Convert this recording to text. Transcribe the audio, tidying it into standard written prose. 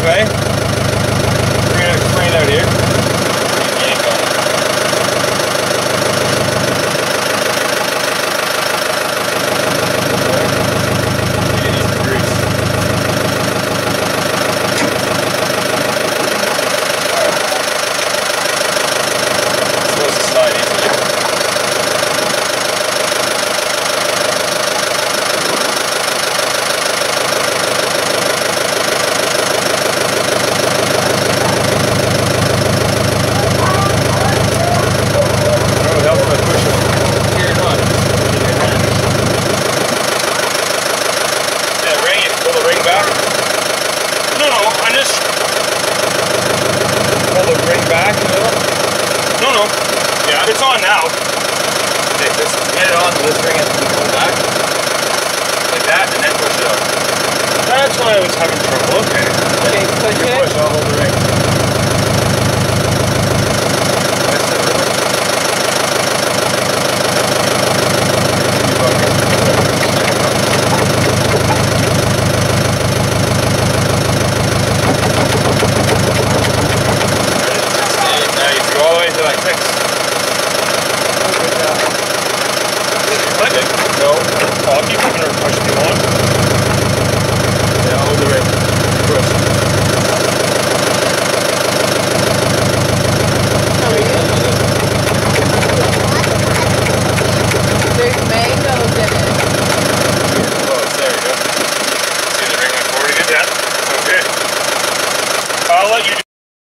way. Bring it out here. Yank on it. You get some grease. It's supposed to slide easily. It's on now. Okay, just get it on, let's bring it back. Like that, and then push it up. That's why I was having trouble. Okay. Okay, push it. Push, I'll hold the ring. Now you go all the way to like 6. No, I'll keep moving or push if you want. Yeah, hold the ring. Push.